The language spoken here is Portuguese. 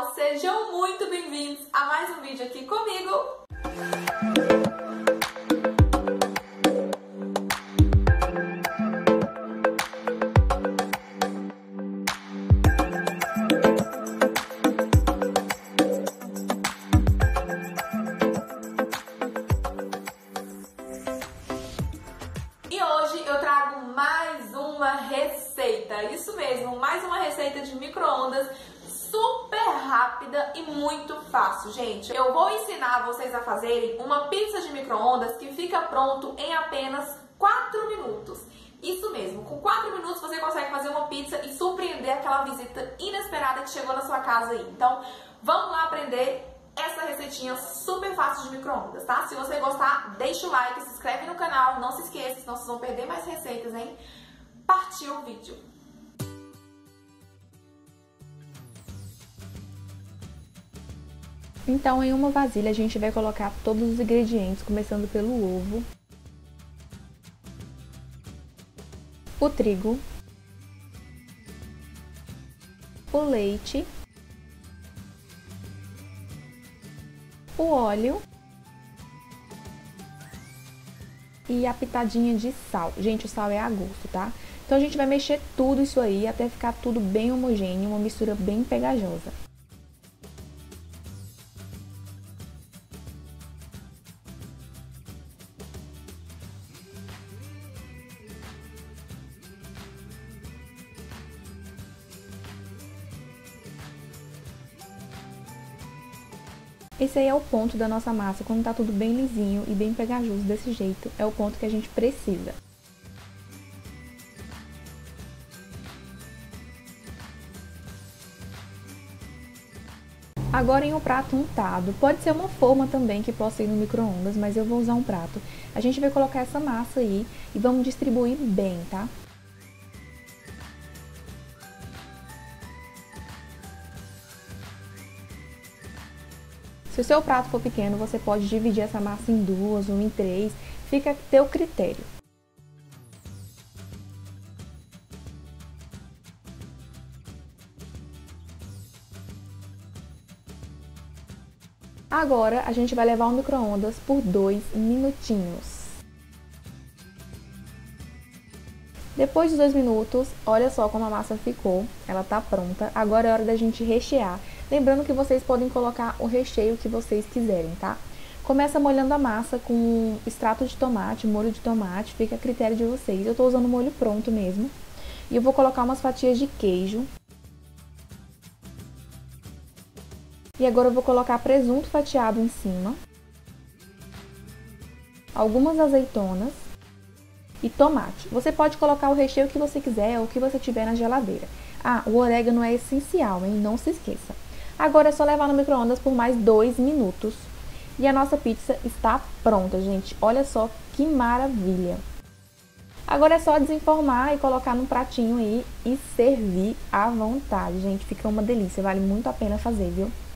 canal, sejam muito bem-vindos a mais um vídeo aqui comigo. E hoje eu trago mais uma receita, isso mesmo, mais uma receita de micro-ondas super rápida e muito fácil, gente. Eu vou ensinar vocês a fazerem uma pizza de micro-ondas que fica pronto em apenas 4 minutos. Isso mesmo, com 4 minutos você consegue fazer uma pizza e surpreender aquela visita inesperada que chegou na sua casa aí. Então, vamos lá aprender essa receitinha super fácil de micro-ondas, tá? Se você gostar, deixa o like, se inscreve no canal, não se esqueça, senão vocês vão perder mais receitas, hein? Partiu o vídeo! Então, em uma vasilha, a gente vai colocar todos os ingredientes, começando pelo ovo, o trigo, o leite, o óleo e a pitadinha de sal. Gente, o sal é a gosto, tá? Então, a gente vai mexer tudo isso aí até ficar tudo bem homogêneo, uma mistura bem pegajosa. Esse aí é o ponto da nossa massa, quando tá tudo bem lisinho e bem pegajoso desse jeito, é o ponto que a gente precisa. Agora em um prato untado, pode ser uma forma também que possa ir no micro-ondas, mas eu vou usar um prato. A gente vai colocar essa massa aí e vamos distribuir bem, tá? Se o seu prato for pequeno, você pode dividir essa massa em 2 ou em 3, fica a teu critério. Agora, a gente vai levar ao micro-ondas por 2 minutinhos. Depois de 2 minutos, olha só como a massa ficou, ela tá pronta. Agora é hora da gente rechear. Lembrando que vocês podem colocar o recheio que vocês quiserem, tá? Começa molhando a massa com extrato de tomate, molho de tomate, fica a critério de vocês. Eu tô usando o molho pronto mesmo. E eu vou colocar umas fatias de queijo. E agora eu vou colocar presunto fatiado em cima. Algumas azeitonas. E tomate. Você pode colocar o recheio que você quiser ou o que você tiver na geladeira. Ah, o orégano é essencial, hein? Não se esqueça. Agora é só levar no micro-ondas por mais 2 minutos. E a nossa pizza está pronta, gente. Olha só que maravilha. Agora é só desenformar e colocar num pratinho aí e servir à vontade, gente. Fica uma delícia, vale muito a pena fazer, viu?